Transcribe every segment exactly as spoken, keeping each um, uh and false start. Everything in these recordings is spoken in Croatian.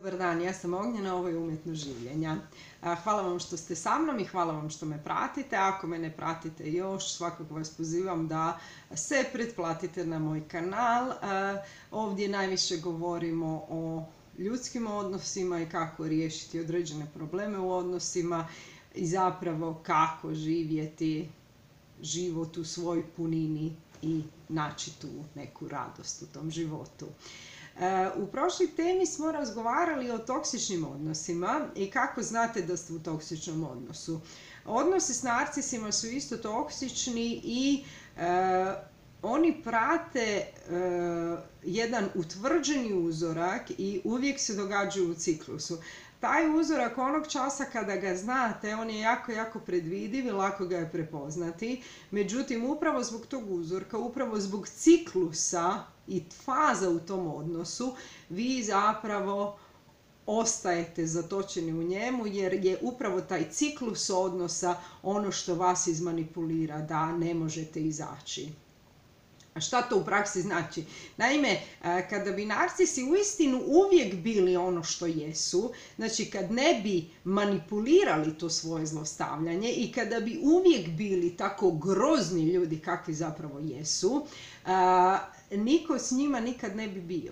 Dobar dan, ja sam Ognjena, ovo je Umjetno življenja. Hvala vam što ste sa mnom i hvala vam što me pratite. Ako me ne pratite još, svakako vas pozivam da se pretplatite na moj kanal. Ovdje najviše govorimo o ljudskim odnosima i kako riješiti određene probleme u odnosima i zapravo kako živjeti život u svoj punini i naći tu neku radost u tom životu. U prošloj temi smo razgovarali o toksičnim odnosima i kako znate da ste u toksičnom odnosu. Odnosi s narcisima su isto toksični i e, oni prate e, jedan utvrđeni uzorak i uvijek se događaju u ciklusu. Taj uzorak onog časa kada ga znate, on je jako, jako predvidiv i lako ga je prepoznati. Međutim, upravo zbog tog uzorka, upravo zbog ciklusa i faza u tom odnosu, vi zapravo ostajete zatočeni u njemu jer je upravo taj ciklus odnosa ono što vas izmanipulira da ne možete izaći. A šta to u praksi znači? Naime, kada bi narcisi uistinu uvijek bili ono što jesu, znači kad ne bi manipulirali to svoje zlostavljanje i kada bi uvijek bili tako grozni ljudi kakvi zapravo jesu, niko s njima nikad ne bi bio.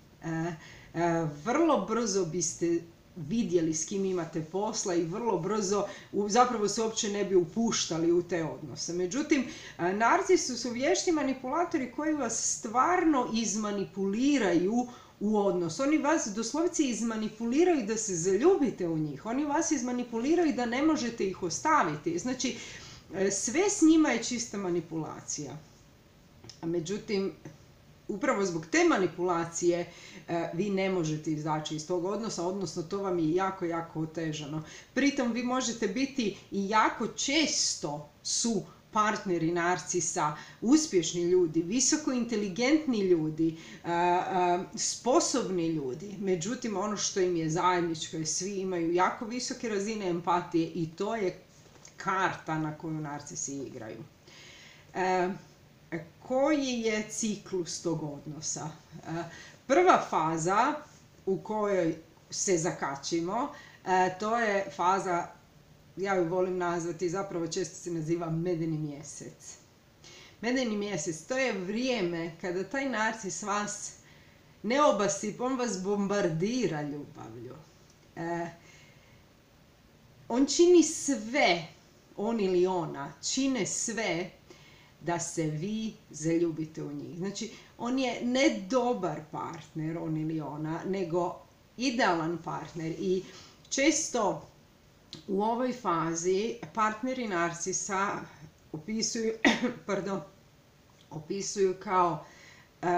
Vrlo brzo biste vidjeli s kim imate posla i vrlo brzo zapravo se uopće ne bi upuštali u te odnose. Međutim, narcisi su vješti manipulatori koji vas stvarno izmanipuliraju u odnos. Oni vas doslovce izmanipuliraju da se zaljubite u njih. Oni vas izmanipuliraju da ne možete ih ostaviti. Znači, sve s njima je čista manipulacija. Međutim, upravo zbog te manipulacije vi ne možete izaći iz tog odnosa, odnosno to vam je jako, jako otežano. Pritom vi možete biti i jako često su partneri narcisa, uspješni ljudi, visoko inteligentni ljudi, sposobni ljudi. Međutim, ono što im je zajedničko je svi imaju jako visoke razine empatije i to je karta na koju narcisi igraju. Koji je ciklus tog odnosa? Prva faza u kojoj se zakačimo, to je faza, ja ju volim nazvati, zapravo često se naziva medeni mjesec. Medeni mjesec, to je vrijeme kada taj narcis vas ne obasipa, on vas bombardira ljubavlju. On čini sve, on ili ona, čine sve da se vi zaljubite u njih. Znači, on je ne dobar partner, on ili ona, nego idealan partner. I često u ovoj fazi partneri narcisa opisuju, pardon, opisuju kao, uh,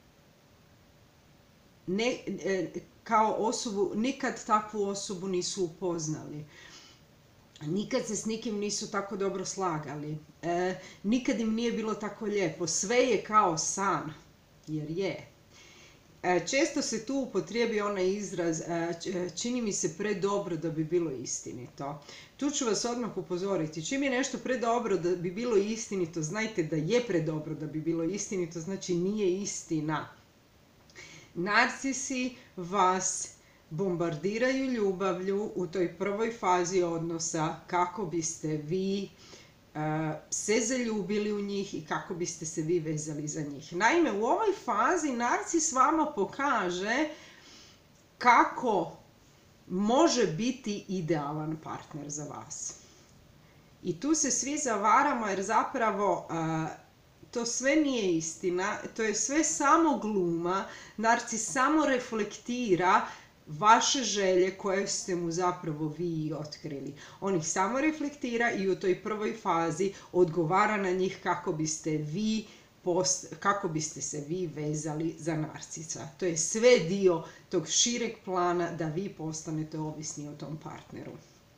ne, kao osobu, nikad takvu osobu nisu upoznali. Nikad se s nikim nisu tako dobro slagali, e, nikad im nije bilo tako lijepo, sve je kao san, jer je. E, često se tu upotrijebi onaj izraz, e, čini mi se predobro da bi bilo istinito. Tu ću vas odmah upozoriti, čim je nešto predobro da bi bilo istinito, znajte da je predobro da bi bilo istinito, znači nije istina. Narcisi vas bombardiraju ljubavlju u toj prvoj fazi odnosa kako biste vi uh, se zaljubili u njih i kako biste se vi vezali za njih. Naime, u ovoj fazi narcis vama pokaže kako može biti idealan partner za vas. I tu se svi zavaramo jer zapravo uh, to sve nije istina, to je sve samo gluma, narcis samo reflektira vaše želje koje ste mu zapravo vi otkrili. On ih samo reflektira i u toj prvoj fazi odgovara na njih kako biste vi post, kako biste se vi vezali za narcisa. To je sve dio tog šireg plana da vi postanete ovisni o tom partneru.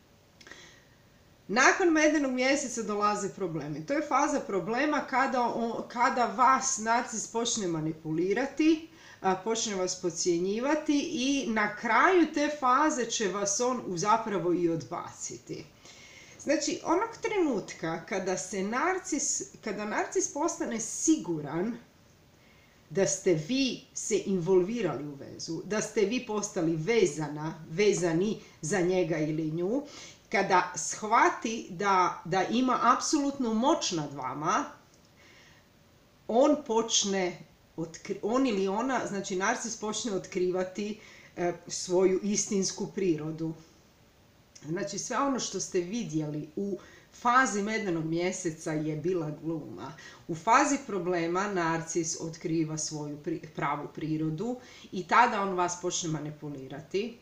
Nakon medenog mjeseca dolaze problemi. To je faza problema kada, on, kada vas narcis počne manipulirati, počne vas podcjenjivati i na kraju te faze će vas on zapravo i odbaciti. Znači, onog trenutka kada se narcis, kada narcis postane siguran da ste vi se involvirali u vezu, da ste vi postali vezana, vezani za njega ili nju, kada shvati da, da ima apsolutnu moć nad vama, on počne, otkri, on ili ona, znači narcis počne otkrivati e, svoju istinsku prirodu. Znači sve ono što ste vidjeli u fazi medenog mjeseca je bila gluma. U fazi problema narcis otkriva svoju pri, pravu prirodu i tada on vas počne manipulirati.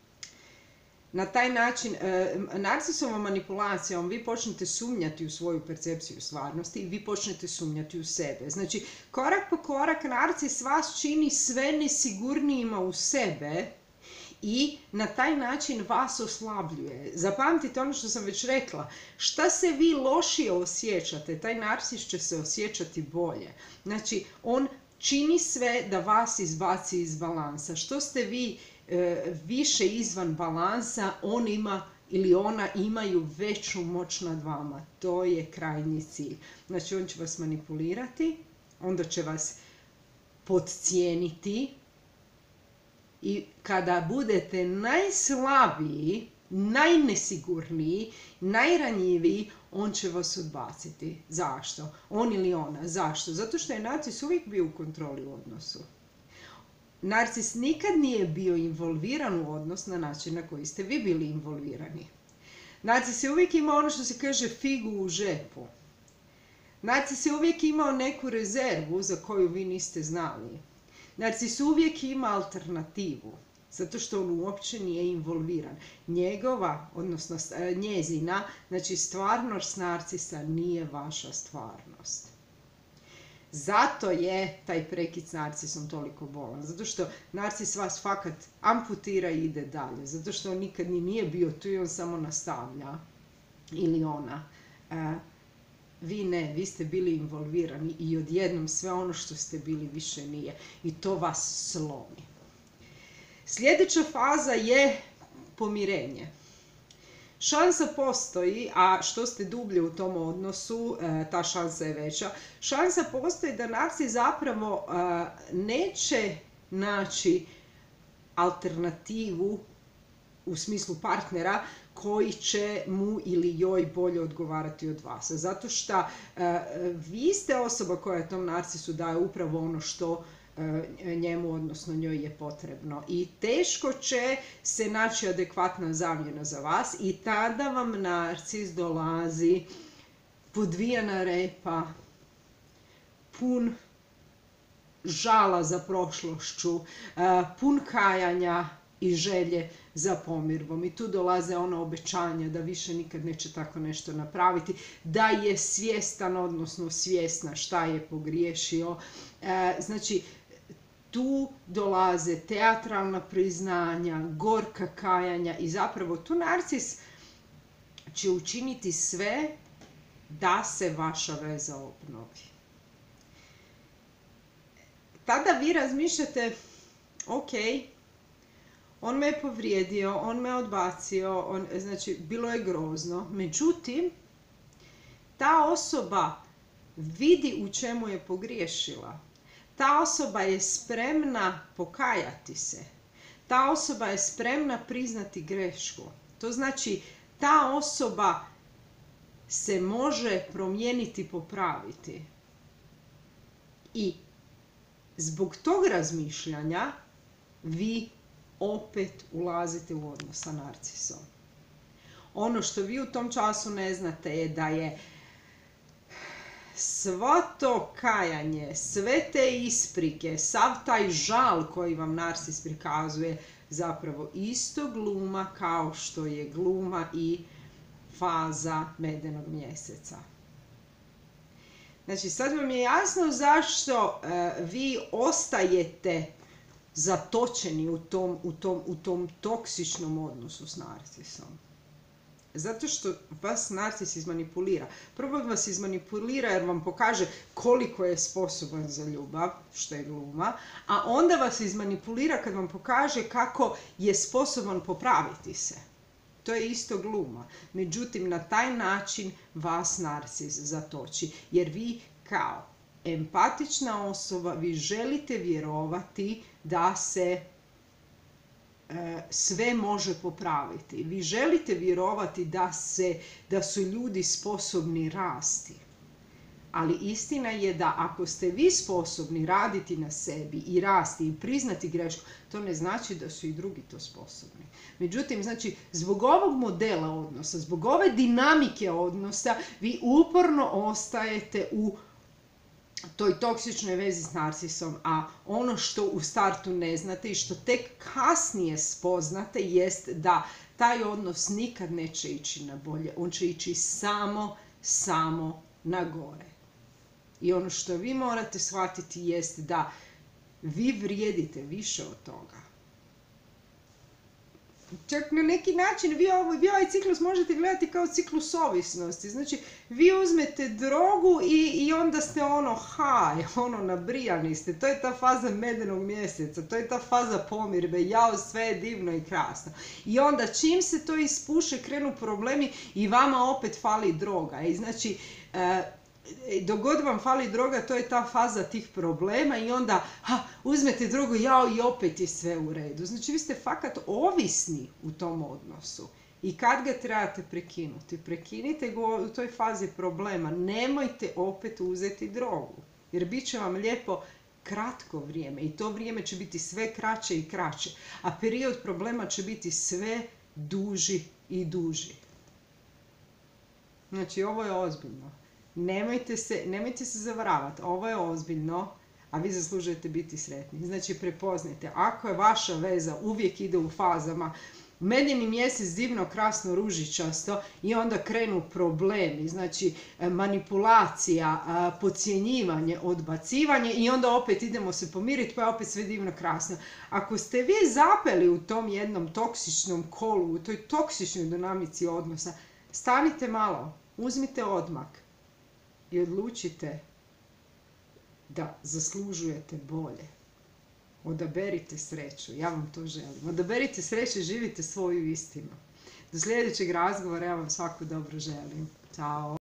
Na taj način, e, narcisovom manipulacijom vi počnete sumnjati u svoju percepciju stvarnosti i vi počnete sumnjati u sebe. Znači, korak po korak narcis vas čini sve nesigurnijima u sebe i na taj način vas oslabljuje. Zapamtite ono što sam već rekla, šta se vi lošije osjećate, taj narcis će se osjećati bolje. Znači, on čini sve da vas izbaci iz balansa. Što ste vi e, više izvan balansa, on ima ili ona imaju veću moć nad vama. To je krajnji cilj. Znači, on će vas manipulirati, onda će vas podcijeniti i kada budete najslabiji, najnesigurniji, najranjiviji, on će vas odbaciti. Zašto? On ili ona. Zašto? Zato što je narcis uvijek bio u kontroli u odnosu. Narcis nikad nije bio involviran u odnos na način na koji ste vi bili involvirani. Narcis je uvijek imao ono što se kaže figu u žepu. Narcis je uvijek imao neku rezervu za koju vi niste znali. Narcis uvijek ima alternativu, zato što on uopće nije involviran. Njegova, odnosno njezina, znači stvarnost narcisa nije vaša stvarnost. Zato je taj prekid s narcisom toliko bolan. Zato što narcis vas fakat amputira i ide dalje. Zato što on nikad ni nije bio tu i on samo nastavlja. Ili ona. E, vi ne, vi ste bili involvirani i odjednom sve ono što ste bili više nije. I to vas slomi. Sljedeća faza je pomirenje. Šansa postoji, a što ste dublje u tom odnosu, ta šansa je veća. Šansa postoji da narcis zapravo neće naći alternativu u smislu partnera koji će mu ili joj bolje odgovarati od vas. Zato što vi ste osoba koja tom narcisu daje upravo ono što njemu, odnosno njoj je potrebno. I teško će se naći adekvatna zamjena za vas i tada vam narcis dolazi podvijana repa, pun žala za prošlošću, pun kajanja i želje za pomirkom. I tu dolaze ona obećanja da više nikad neće tako nešto napraviti, da je svjestan, odnosno svjesna šta je pogriješio. Znači, tu dolaze teatralna priznanja, gorka kajanja i zapravo tu narcis će učiniti sve da se vaša veza obnovi. Tada vi razmišljate, ok, on me je povrijedio, on me je odbacio, on, znači bilo je grozno. Međutim, ta osoba vidi u čemu je pogriješila. Ta osoba je spremna pokajati se. Ta osoba je spremna priznati grešku. To znači, ta osoba se može promijeniti, popraviti. I zbog tog razmišljanja vi opet ulazite u odnos sa narcisom. Ono što vi u tom času ne znate je da je svo to kajanje, sve te isprike, sav taj žal koji vam narcis prikazuje, zapravo isto gluma kao što je gluma i faza medenog mjeseca. Znači, sad vam je jasno zašto uh, vi ostajete zatočeni u tom, u tom, u tom toksičnom odnosu s narcisom. Zato što vas narcis izmanipulira. Prvo vas izmanipulira jer vam pokaže koliko je sposoban za ljubav, što je gluma, a onda vas izmanipulira kad vam pokaže kako je sposoban popraviti se. To je isto gluma. Međutim, na taj način vas narcis zatoči. Jer vi kao empatična osoba, vi želite vjerovati da se e, sve može popraviti. Vi želite vjerovati da, se, da su ljudi sposobni rasti. Ali istina je da ako ste vi sposobni raditi na sebi i rasti i priznati grešku, to ne znači da su i drugi to sposobni. Međutim, znači, zbog ovog modela odnosa, zbog ove dinamike odnosa, vi uporno ostajete u toj toksičnoj vezi s narcisom, a ono što u startu ne znate i što tek kasnije spoznate jest da taj odnos nikad neće ići na bolje. On će ići samo, samo na gore. I ono što vi morate shvatiti jest da vi vrijedite više od toga. Čak na neki način vi, ovo, vi ovaj ciklus možete gledati kao ciklus ovisnosti. Znači, vi uzmete drogu i, i onda ste ono haj, ono nabrijani ste. To je ta faza medenog mjeseca, to je ta faza pomirbe, jao, sve je divno i krasno. I onda čim se to ispuše, krenu problemi i vama opet fali droga. I znači, uh, dok god vam fali droga, to je ta faza tih problema i onda ha, uzmete drogu, jao, i opet je sve u redu. Znači, vi ste fakat ovisni u tom odnosu. I kad ga trebate prekinuti? Prekinite ga u toj fazi problema. Nemojte opet uzeti drogu. Jer bit će vam lijepo kratko vrijeme i to vrijeme će biti sve kraće i kraće. A period problema će biti sve duži i duži. Znači, ovo je ozbiljno. Nemojte se, nemojte se zavaravati, ovo je ozbiljno, a vi zaslužujete biti sretni. Znači, prepoznajte, ako je vaša veza uvijek ide u fazama medeni mjesec divno, krasno, ružičasto i onda krenu problemi, znači manipulacija, podcjenjivanje, odbacivanje i onda opet idemo se pomiriti pa je opet sve divno, krasno. Ako ste vi zapeli u tom jednom toksičnom kolu, u toj toksičnoj dinamici odnosa, stanite malo, uzmite odmak i odlučite da zaslužujete bolje. Odaberite sreću, ja vam to želim. Odaberite sreću i živite svoju istinu. Do sljedećeg razgovora ja vam svako dobro želim. Ćao!